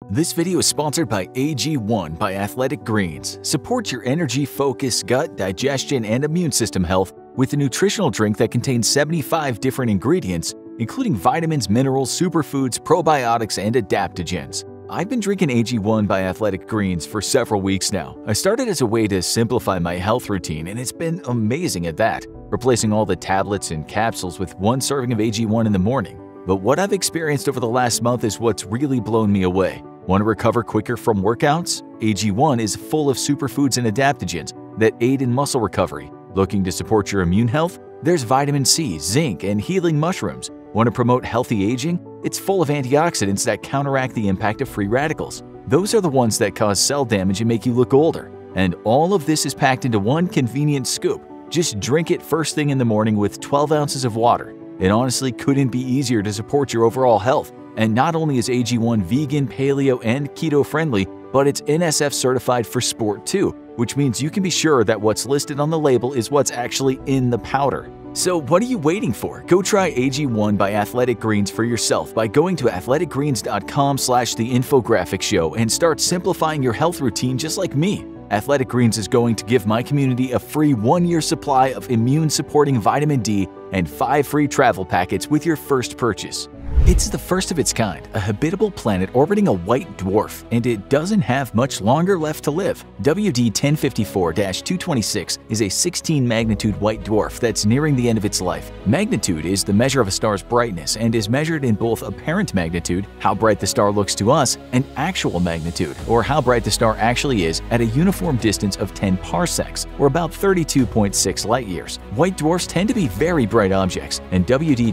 This video is sponsored by AG1 by Athletic Greens. Support your energy, focus, gut, digestion, and immune system health with a nutritional drink that contains 75 different ingredients, including vitamins, minerals, superfoods, probiotics, and adaptogens. I've been drinking AG1 by Athletic Greens for several weeks now. I started as a way to simplify my health routine, and it's been amazing at that, replacing all the tablets and capsules with one serving of AG1 in the morning. But what I've experienced over the last month is what's really blown me away. Want to recover quicker from workouts? AG1 is full of superfoods and adaptogens that aid in muscle recovery. Looking to support your immune health? There's vitamin C, zinc, and healing mushrooms. Want to promote healthy aging? It's full of antioxidants that counteract the impact of free radicals. Those are the ones that cause cell damage and make you look older. And all of this is packed into one convenient scoop. Just drink it first thing in the morning with 12 ounces of water. It honestly couldn't be easier to support your overall health. And not only is AG1 vegan, paleo, and keto friendly, but it's NSF certified for sport too, which means you can be sure that what's listed on the label is what's actually in the powder. So what are you waiting for? Go try AG1 by Athletic Greens for yourself by going to athleticgreens.com/theinfographicshow and start simplifying your health routine just like me. Athletic Greens is going to give my community a free 1-year supply of immune-supporting vitamin D and 5 free travel packets with your first purchase. It's the first of its kind, a habitable planet orbiting a white dwarf, and it doesn't have much longer left to live. WD 1054-226 is a 16-magnitude white dwarf that's nearing the end of its life. Magnitude is the measure of a star's brightness and is measured in both apparent magnitude, how bright the star looks to us, and actual magnitude, or how bright the star actually is at a uniform distance of 10 parsecs, or about 32.6 light-years. White dwarfs tend to be very bright objects, and WD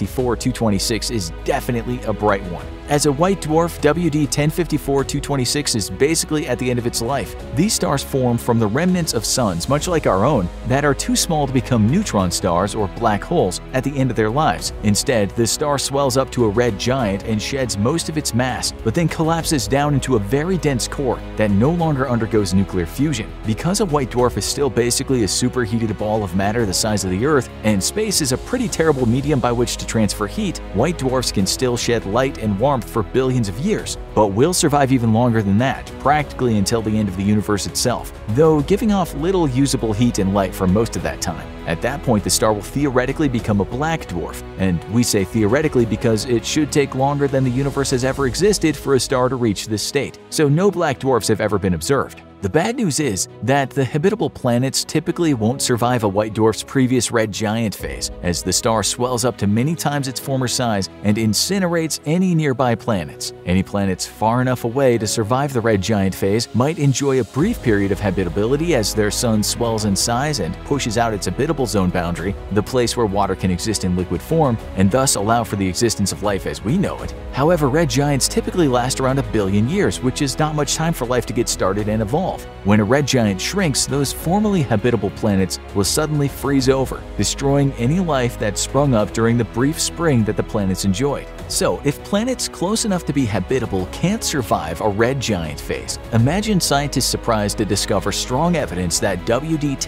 1054-226 is definitely a bright one. As a white dwarf, WD 1054-226 is basically at the end of its life. These stars form from the remnants of suns, much like our own, that are too small to become neutron stars or black holes at the end of their lives. Instead, the star swells up to a red giant and sheds most of its mass, but then collapses down into a very dense core that no longer undergoes nuclear fusion. Because a white dwarf is still basically a superheated ball of matter the size of the Earth, and space is a pretty terrible medium by which to transfer heat, white dwarfs can still shed light and warmth for billions of years, but will survive even longer than that, practically until the end of the universe itself, though giving off little usable heat and light for most of that time. At that point, the star will theoretically become a black dwarf, and we say theoretically because it should take longer than the universe has ever existed for a star to reach this state, so no black dwarfs have ever been observed. The bad news is that the habitable planets typically won't survive a white dwarf's previous red giant phase, as the star swells up to many times its former size and incinerates any nearby planets. Any planets far enough away to survive the red giant phase might enjoy a brief period of habitability as their sun swells in size and pushes out its habitable zone boundary, the place where water can exist in liquid form, and thus allow for the existence of life as we know it. However, red giants typically last around 1 billion years, which is not much time for life to get started and evolve. When a red giant shrinks, those formerly habitable planets will suddenly freeze over, destroying any life that sprung up during the brief spring that the planets enjoyed. So, if planets close enough to be habitable can't survive a red giant phase, imagine scientists surprised to discover strong evidence that WD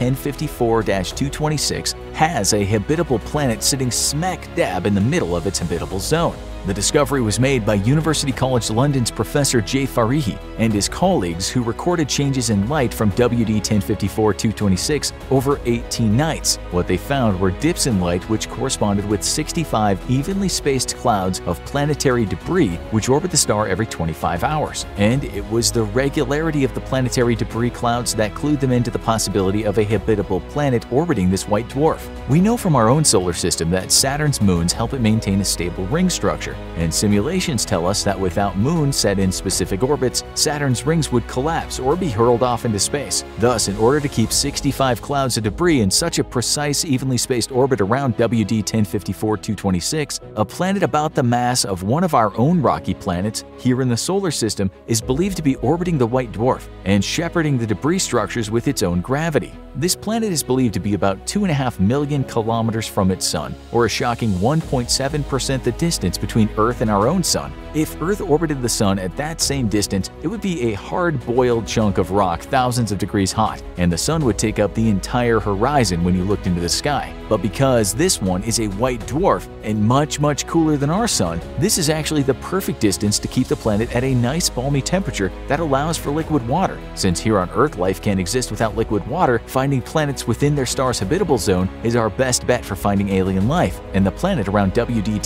1054-226 has a habitable planet sitting smack dab in the middle of its habitable zone. The discovery was made by University College London's Professor J. Farihi and his colleagues, who recorded changes in light from WD 1054-226 over 18 nights. What they found were dips in light which corresponded with 65 evenly spaced clouds of planetary debris which orbit the star every 25 hours. And it was the regularity of the planetary debris clouds that clued them into the possibility of a habitable planet orbiting this white dwarf. We know from our own solar system that Saturn's moons help it maintain a stable ring structure, and simulations tell us that without moons set in specific orbits, Saturn's rings would collapse or be hurled off into space. Thus, in order to keep 65 clouds of debris in such a precise, evenly spaced orbit around WD 1054-226, a planet about the mass of one of our own rocky planets here in the solar system is believed to be orbiting the white dwarf and shepherding the debris structures with its own gravity. This planet is believed to be about 2.5 million kilometers from its sun, or a shocking 1.7% the distance between between Earth and our own sun. If Earth orbited the sun at that same distance, it would be a hard-boiled chunk of rock thousands of degrees hot, and the sun would take up the entire horizon when you looked into the sky. But because this one is a white dwarf and much cooler than our sun, this is actually the perfect distance to keep the planet at a nice balmy temperature that allows for liquid water. Since here on Earth life can't exist without liquid water, finding planets within their star's habitable zone is our best bet for finding alien life, and the planet around WD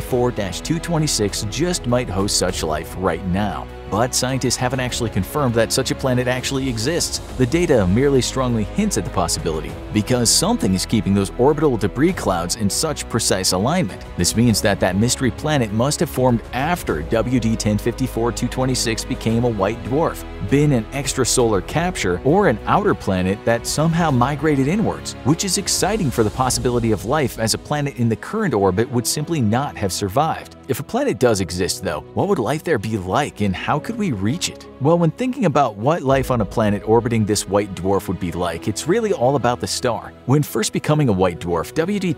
1054-226 just might host such life right now. But scientists haven't actually confirmed that such a planet actually exists. The data merely strongly hints at the possibility, because something is keeping those orbital debris clouds in such precise alignment. This means that that mystery planet must have formed after WD 1054-226 became a white dwarf, been an extrasolar capture, or an outer planet that somehow migrated inwards, which is exciting for the possibility of life, as a planet in the current orbit would simply not have survived. If a planet does exist though, what would life there be like, and how could we reach it? Well, when thinking about what life on a planet orbiting this white dwarf would be like, it's really all about the star. When first becoming a white dwarf, WD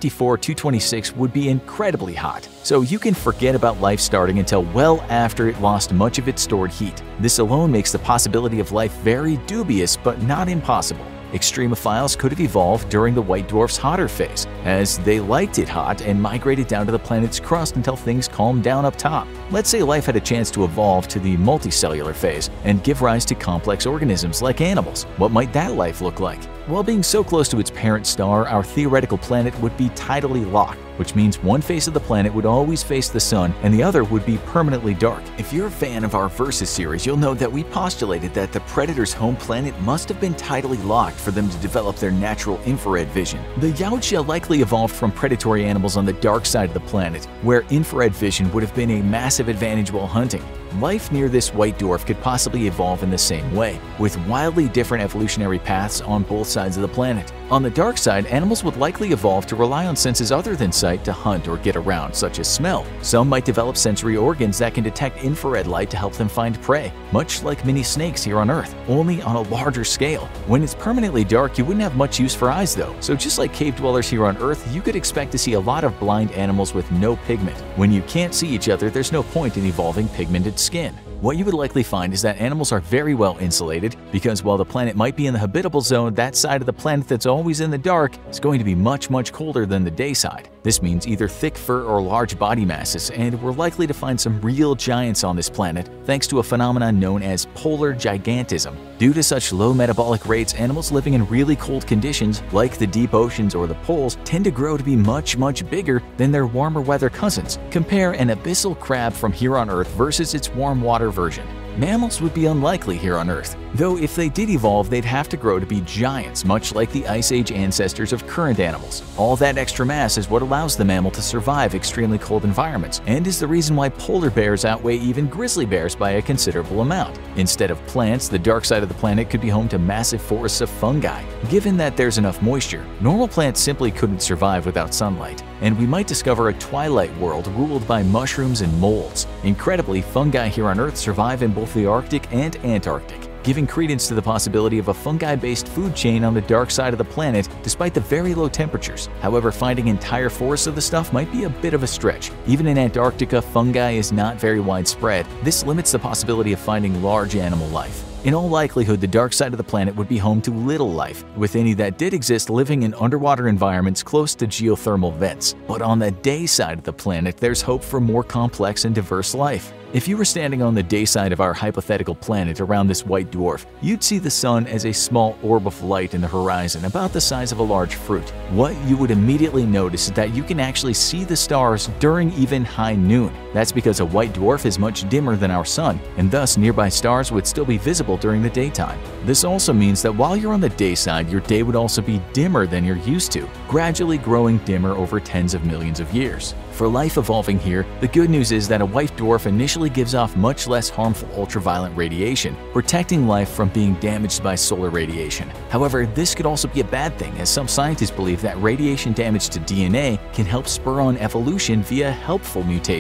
1054-226 would be incredibly hot, so you can forget about life starting until well after it lost much of its stored heat. This alone makes the possibility of life very dubious, but not impossible. Extremophiles could have evolved during the white dwarf's hotter phase, as they liked it hot and migrated down to the planet's crust until things calmed down up top. Let's say life had a chance to evolve to the multicellular phase and give rise to complex organisms like animals. What might that life look like? While being so close to its parent star, our theoretical planet would be tidally locked, which means one face of the planet would always face the sun and the other would be permanently dark. If you're a fan of our Versus series, you'll know that we postulated that the Predator's home planet must have been tidally locked for them to develop their natural infrared vision. The Yautja likely evolved from predatory animals on the dark side of the planet, where infrared vision would have been a massive advantage while hunting. Life near this white dwarf could possibly evolve in the same way, with wildly different evolutionary paths on both sides of the planet. On the dark side, animals would likely evolve to rely on senses other than sight to hunt or get around, such as smell. Some might develop sensory organs that can detect infrared light to help them find prey, much like mini snakes here on Earth, only on a larger scale. When it's permanently dark, you wouldn't have much use for eyes though, so just like cave dwellers here on Earth, you could expect to see a lot of blind animals with no pigment. When you can't see each other, there's no point in evolving pigmented skin. What you would likely find is that animals are very well insulated, because while the planet might be in the habitable zone, that side of the planet that's always in the dark is going to be much colder than the day side. This means either thick fur or large body masses, and we're likely to find some real giants on this planet thanks to a phenomenon known as polar gigantism. Due to such low metabolic rates, animals living in really cold conditions, like the deep oceans or the poles, tend to grow to be much bigger than their warmer weather cousins. Compare an abyssal crab from here on Earth versus its warm water version. Mammals would be unlikely here on Earth, though if they did evolve, they'd have to grow to be giants, much like the Ice Age ancestors of current animals. All that extra mass is what allows the mammal to survive extremely cold environments, and is the reason why polar bears outweigh even grizzly bears by a considerable amount. Instead of plants, the dark side of the planet could be home to massive forests of fungi. Given that there's enough moisture, normal plants simply couldn't survive without sunlight, and we might discover a twilight world ruled by mushrooms and molds. Incredibly, fungi here on Earth survive in both the Arctic and Antarctic, giving credence to the possibility of a fungi-based food chain on the dark side of the planet despite the very low temperatures. However, finding entire forests of the stuff might be a bit of a stretch. Even in Antarctica, fungi is not very widespread. This limits the possibility of finding large animal life. In all likelihood, the dark side of the planet would be home to little life, with any that did exist living in underwater environments close to geothermal vents. But on the day side of the planet, there's hope for more complex and diverse life. If you were standing on the day side of our hypothetical planet around this white dwarf, you'd see the sun as a small orb of light in the horizon about the size of a large fruit. What you would immediately notice is that you can actually see the stars during even high noon. That's because a white dwarf is much dimmer than our sun, and thus nearby stars would still be visible during the daytime. This also means that while you're on the day side, your day would also be dimmer than you're used to, gradually growing dimmer over tens of millions of years. For life evolving here, the good news is that a white dwarf initially gives off much less harmful ultraviolet radiation, protecting life from being damaged by solar radiation. However, this could also be a bad thing, as some scientists believe that radiation damage to DNA can help spur on evolution via helpful mutations.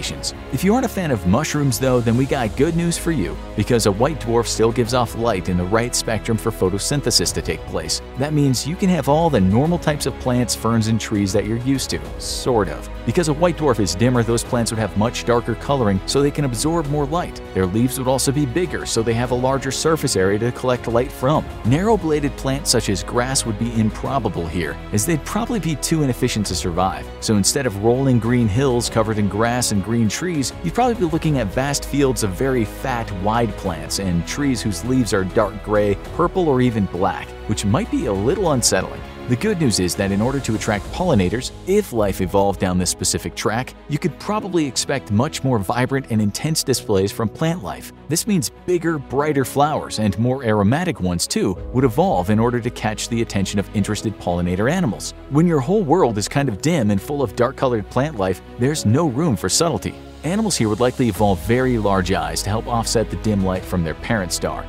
If you aren't a fan of mushrooms though, then we got good news for you, because a white dwarf still gives off light in the right spectrum for photosynthesis to take place. That means you can have all the normal types of plants, ferns, and trees that you're used to, sort of. Because a white dwarf is dimmer, those plants would have much darker coloring so they can absorb more light. Their leaves would also be bigger so they have a larger surface area to collect light from. Narrow-bladed plants such as grass would be improbable here, as they'd probably be too inefficient to survive. So instead of rolling green hills covered in grass and green trees, you'd probably be looking at vast fields of very fat, wide plants and trees whose leaves are dark gray, purple, or even black, which might be a little unsettling. The good news is that in order to attract pollinators, if life evolved down this specific track, you could probably expect much more vibrant and intense displays from plant life. This means bigger, brighter flowers, and more aromatic ones too, would evolve in order to catch the attention of interested pollinator animals. When your whole world is kind of dim and full of dark-colored plant life, there's no room for subtlety. Animals here would likely evolve very large eyes to help offset the dim light from their parent star.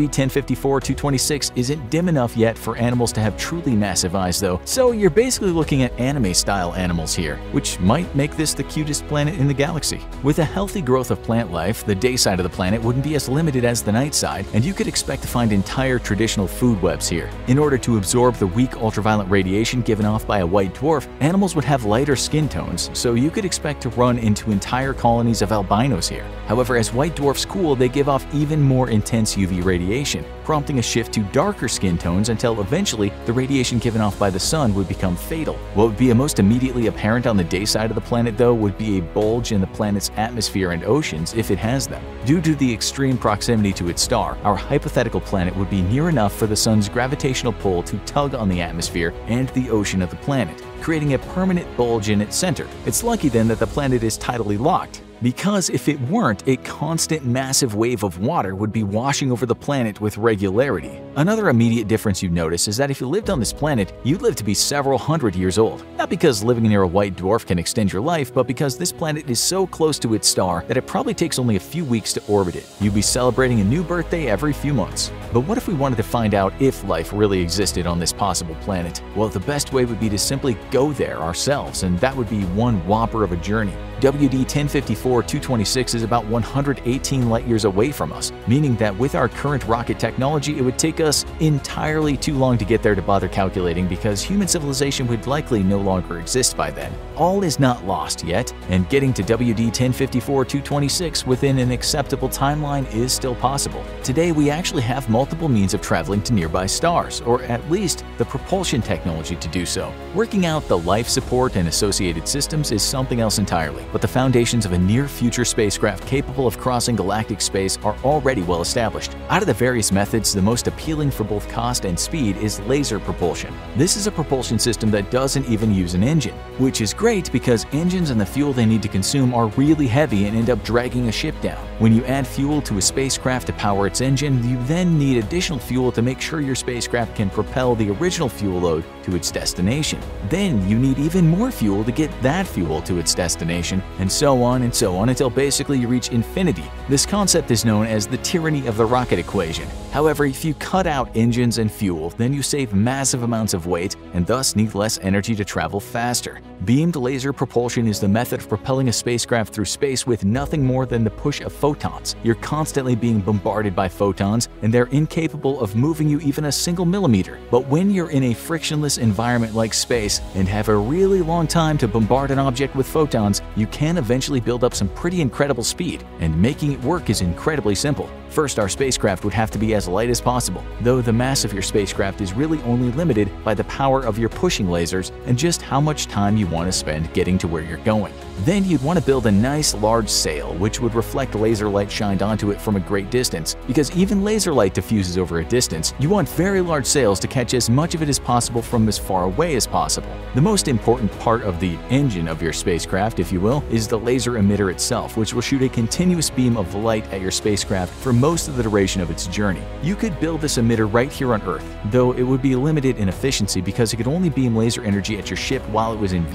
WD-1054-226 isn't dim enough yet for animals to have truly massive eyes though, so you're basically looking at anime-style animals here, which might make this the cutest planet in the galaxy. With a healthy growth of plant life, the day side of the planet wouldn't be as limited as the night side, and you could expect to find entire traditional food webs here. In order to absorb the weak ultraviolet radiation given off by a white dwarf, animals would have lighter skin tones, so you could expect to run into entire colonies of albinos here. However, as white dwarfs cool, they give off even more intense UV radiation, prompting a shift to darker skin tones until eventually the radiation given off by the sun would become fatal. What would be most immediately apparent on the day side of the planet though would be a bulge in the planet's atmosphere and oceans if it has them. Due to the extreme proximity to its star, our hypothetical planet would be near enough for the sun's gravitational pull to tug on the atmosphere and the ocean of the planet, creating a permanent bulge in its center. It's lucky then that the planet is tidally locked, because if it weren't, a constant massive wave of water would be washing over the planet with regularity. Another immediate difference you'd notice is that if you lived on this planet, you'd live to be several hundred years old. Not because living near a white dwarf can extend your life, but because this planet is so close to its star that it probably takes only a few weeks to orbit it. You'd be celebrating a new birthday every few months. But what if we wanted to find out if life really existed on this possible planet? Well, the best way would be to simply go there ourselves, and that would be one whopper of a journey. WD-1054-226 is about 118 light-years away from us, meaning that with our current rocket technology, it would take us entirely too long to get there to bother calculating, because human civilization would likely no longer exist by then. All is not lost yet, and getting to WD-1054-226 within an acceptable timeline is still possible. Today, we actually have multiple means of traveling to nearby stars, or at least the propulsion technology to do so. Working out the life support and associated systems is something else entirely, but the foundations of a near-future spacecraft capable of crossing galactic space are already well established. Out of the various methods, the most appealing for both cost and speed is laser propulsion. This is a propulsion system that doesn't even use an engine, which is great because engines and the fuel they need to consume are really heavy and end up dragging a ship down. When you add fuel to a spacecraft to power its engine, you then need additional fuel to make sure your spacecraft can propel the original fuel load to its destination. Then you need even more fuel to get that fuel to its destination, and so on until basically you reach infinity. This concept is known as the tyranny of the rocket equation. However, if you cut out engines and fuel, then you save massive amounts of weight and thus need less energy to travel faster. Beamed laser propulsion is the method of propelling a spacecraft through space with nothing more than the push of photons. You're constantly being bombarded by photons, and they're incapable of moving you even a single millimeter. But when you're in a frictionless environment like space and have a really long time to bombard an object with photons, you can eventually build up some pretty incredible speed, and making it work is incredibly simple. First, our spacecraft would have to be as light as possible, though the mass of your spacecraft is really only limited by the power of your pushing lasers and just how much time you want to spend getting to where you're going. Then you'd want to build a nice large sail which would reflect laser light shined onto it from a great distance, because even laser light diffuses over a distance. You want very large sails to catch as much of it as possible from as far away as possible. The most important part of the engine of your spacecraft, if you will, is the laser emitter itself, which will shoot a continuous beam of light at your spacecraft for most of the duration of its journey. You could build this emitter right here on Earth, though it would be limited in efficiency because it could only beam laser energy at your ship while it was in view.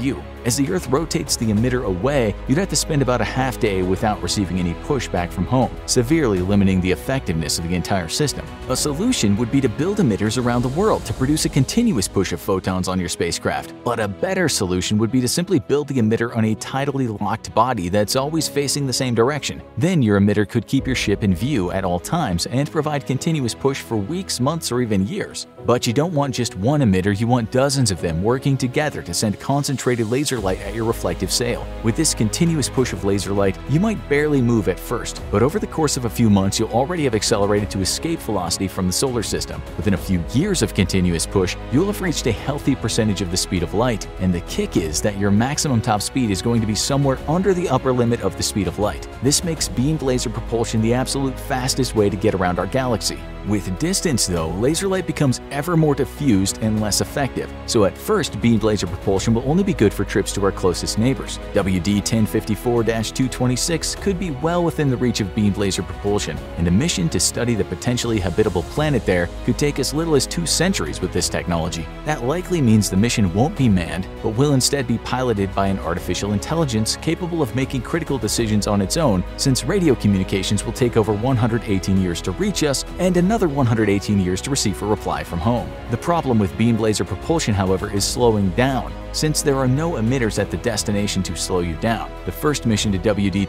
As the Earth rotates the emitter away, you'd have to spend about a half day without receiving any pushback from home, severely limiting the effectiveness of the entire system. A solution would be to build emitters around the world to produce a continuous push of photons on your spacecraft. But a better solution would be to simply build the emitter on a tidally locked body that's always facing the same direction. Then your emitter could keep your ship in view at all times and provide continuous push for weeks, months, or even years. But you don't want just one emitter, you want dozens of them working together to send concentrated laser light at your reflective sail. With this continuous push of laser light, you might barely move at first, but over the course of a few months you'll already have accelerated to escape velocity from the solar system. Within a few years of continuous push, you'll have reached a healthy percentage of the speed of light, and the kick is that your maximum top speed is going to be somewhere under the upper limit of the speed of light. This makes beamed laser propulsion the absolute fastest way to get around our galaxy. With distance though, laser light becomes ever more diffused and less effective, so at first beamed laser propulsion will only be good for trips to our closest neighbors. WD 1054-226 could be well within the reach of beamed laser propulsion, and a mission to study the potentially habitable planet there could take as little as 2 centuries with this technology. That likely means the mission won't be manned, but will instead be piloted by an artificial intelligence capable of making critical decisions on its own, since radio communications will take over 118 years to reach us and another 118 years to receive a reply from home. The problem with beamed laser propulsion, however, is slowing down, since there are no emitters at the destination to slow you down. The first mission to WD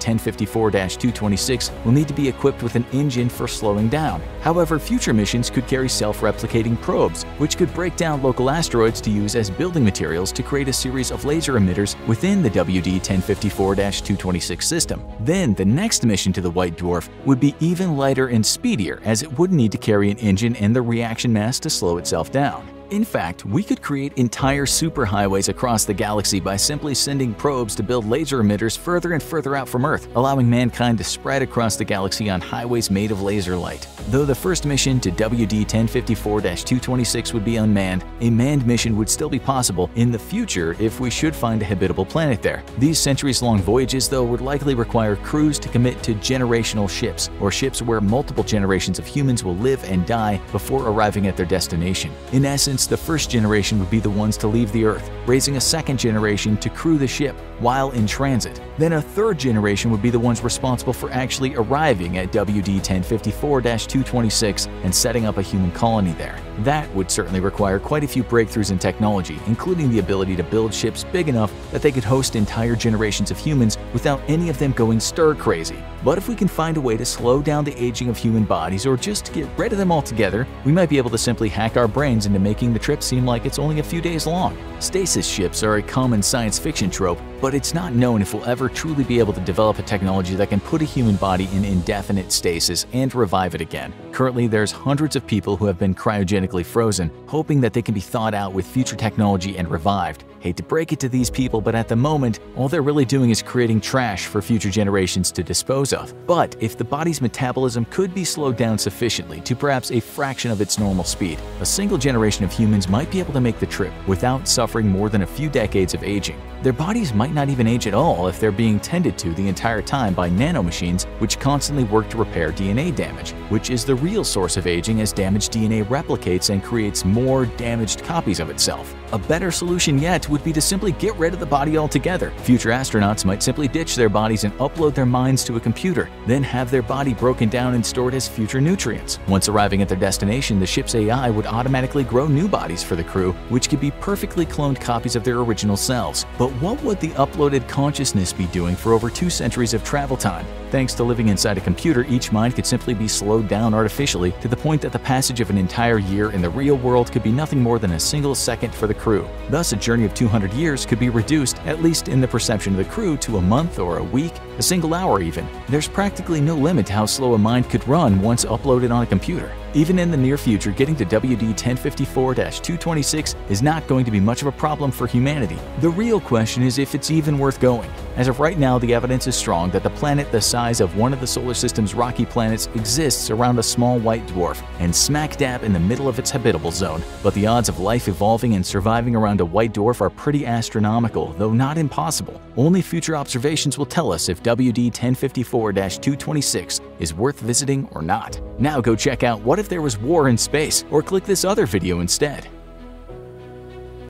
1054-226 will need to be equipped with an engine for slowing down. However, future missions could carry self-replicating probes, which could break down local asteroids to use as building materials to create a series of laser emitters within the WD 1054-226 system. Then, the next mission to the white dwarf would be even lighter and speedier, as it wouldn't need to carry an engine and the reaction mass to slow itself down. In fact, we could create entire superhighways across the galaxy by simply sending probes to build laser emitters further and further out from Earth, allowing mankind to spread across the galaxy on highways made of laser light. Though the first mission to WD 1054-226 would be unmanned, a manned mission would still be possible in the future if we should find a habitable planet there. These centuries-long voyages, though, would likely require crews to commit to generational ships, or ships where multiple generations of humans will live and die before arriving at their destination. In essence, the first generation would be the ones to leave the Earth, raising a second generation to crew the ship while in transit. Then a third generation would be the ones responsible for actually arriving at WD 1054-226 and setting up a human colony there. That would certainly require quite a few breakthroughs in technology, including the ability to build ships big enough that they could host entire generations of humans without any of them going stir-crazy. But if we can find a way to slow down the aging of human bodies or just get rid of them altogether, we might be able to simply hack our brains into making the trip seem like it's only a few days long. Stasis ships are a common science fiction trope, but it's not known if we'll ever truly be able to develop a technology that can put a human body in indefinite stasis and revive it again. Currently, there's hundreds of people who have been cryogenically frozen, hoping that they can be thawed out with future technology and revived. Hate to break it to these people, but at the moment, all they're really doing is creating trash for future generations to dispose of. But if the body's metabolism could be slowed down sufficiently to perhaps a fraction of its normal speed, a single generation of humans might be able to make the trip without suffering more than a few decades of aging. Their bodies might not even age at all if they're being tended to the entire time by nanomachines which constantly work to repair DNA damage, which is the real source of aging, as damaged DNA replicates and creates more damaged copies of itself. A better solution yet would be to simply get rid of the body altogether. Future astronauts might simply ditch their bodies and upload their minds to a computer, then have their body broken down and stored as future nutrients. Once arriving at their destination, the ship's AI would automatically grow new bodies for the crew, which could be perfectly cloned copies of their original selves. But what would the uploaded consciousness be doing for over 2 centuries of travel time? Thanks to living inside a computer, each mind could simply be slowed down artificially to the point that the passage of an entire year in the real world could be nothing more than a single second for the crew. Thus, a journey of 200 years could be reduced, at least in the perception of the crew, to a month or a week, a single hour even. There's practically no limit to how slow a mind could run once uploaded on a computer. Even in the near future, getting to WD 1054-226 is not going to be much of a problem for humanity. The real question is if it's even worth going. As of right now, the evidence is strong that the planet the size of one of the solar system's rocky planets exists around a small white dwarf and smack dab in the middle of its habitable zone. But the odds of life evolving and surviving around a white dwarf are pretty astronomical, though not impossible. Only future observations will tell us if WD 1054-226 is worth visiting or not. Now go check out What If There Was War in Space, or click this other video instead.